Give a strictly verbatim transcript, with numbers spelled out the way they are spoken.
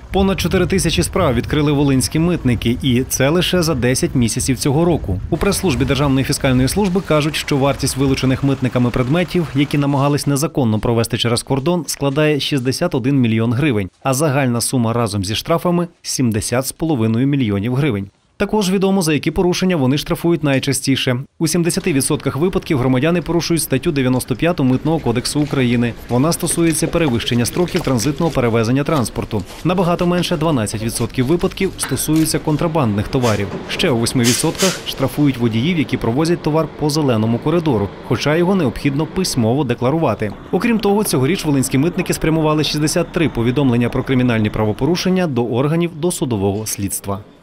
Понад чотири тисячі справ відкрили волинські митники, і це лише за десять місяців цього року. У прес-службі Державної фіскальної служби кажуть, що вартість вилучених митниками предметів, які намагались незаконно провести через кордон, складає шістдесят один мільйон гривень, а загальна сума разом зі штрафами – сімдесят з половиною мільйонів гривень. Також відомо, за які порушення вони штрафують найчастіше. У сімдесяти відсотках випадків громадяни порушують статтю дев'яносто п'яту Митного кодексу України. Вона стосується перевищення строків транзитного перевезення транспорту. Набагато менше – дванадцять відсотків випадків стосуються контрабандних товарів. Ще у восьми відсотках штрафують водіїв, які провозять товар по зеленому коридору, хоча його необхідно письмово декларувати. Окрім того, цьогоріч волинські митники спрямували шістдесят три повідомлення про кримінальні правопорушення до органів досудового слідства.